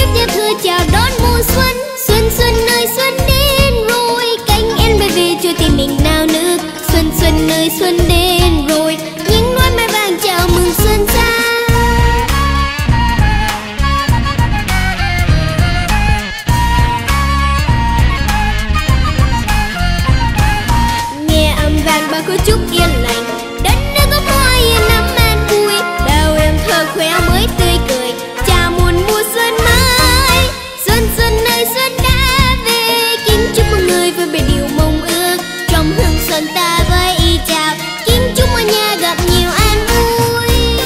chúc giao thừa chào đón mùa xuân. Xuân xuân ơi xuân đến rồi, cánh én bay về cho tim mình nao nức. Xuân xuân ơi xuân đến rồi, những đóa mai vàng chào mừng xuân sang. Nghe âm vang bao câu chúc yên lành, đất nước có hoa yên năm an vui. Bao em thơ khoe mới tươi cười, chào mừng mùa xuân mới. Xuân xuân ơi xuân đã về, kính chúc mọi người vui vẻ điều mong ước. Trong hương xuân ta với y chào, kính chúc mọi nhà gặp nhiều an vui.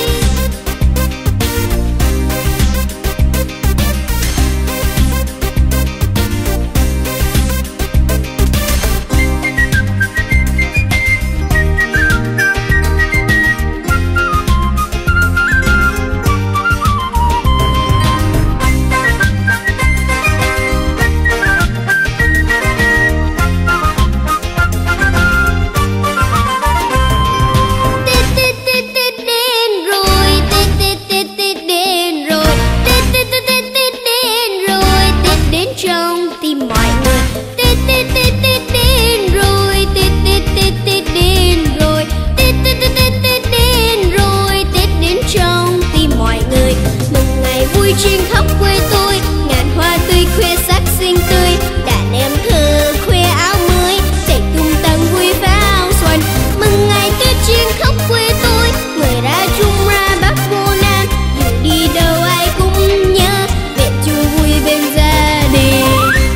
Trên khắp quê tôi, ngàn hoa tươi khoe sắc xinh tươi. Đàn em thơ khoe áo mới, chạy tung tăng vui pháo xuân. Mừng ngày Tết trên khắp quê tôi, người ra chung ra bắc vô nam. Dù đi đâu ai cũng nhớ, về chung vui bên gia đình.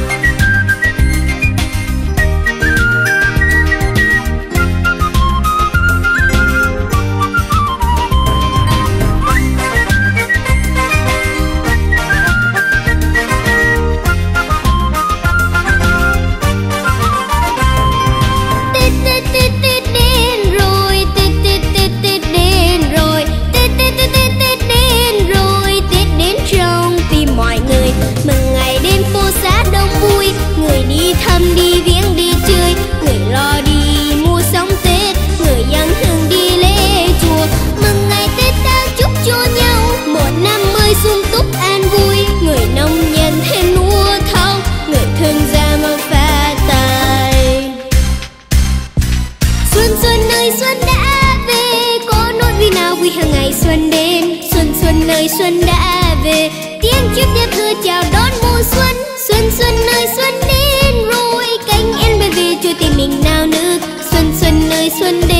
Người đi thăm đi viếng đi chơi, người lo đi mua sắm Tết, người dân thường đi lễ chùa. Mừng ngày Tết ta chúc cho nhau một năm mới sung túc an vui. Người nông dân thêm lúa thóc, người thương gia mau phát tài. Xuân xuân ơi xuân đã về, có nỗi vui nào vui hàng ngày xuân đến. Xuân xuân ơi xuân đã về, tiếng chúc giao thừa chào đón mùa xuân. Xuân xuân ơi xuân đến rồi, cánh én bay về cho tim mình nao nức. Xuân xuân ơi xuân đến